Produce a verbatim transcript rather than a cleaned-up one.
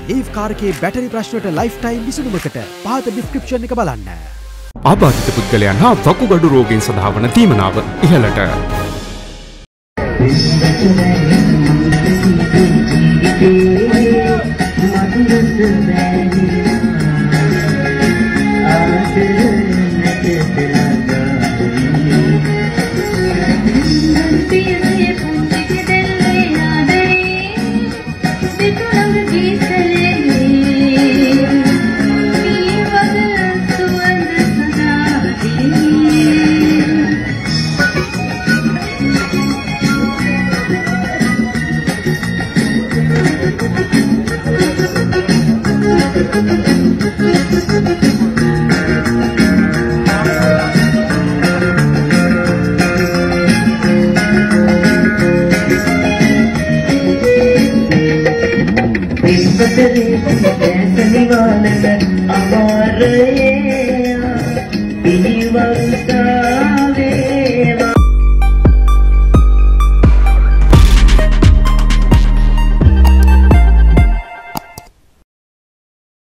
Leaf car එකේ battery ප්‍රශ්නයට lifetime විසඳුමකට පහත ඩිස්ක්‍රිප්ෂන් එක බලන්න. ආබාධිත පුද්ගලයන් හා වකුගඩු රෝගීන් සඳහා වන තීමනාව ඉහළට. Amar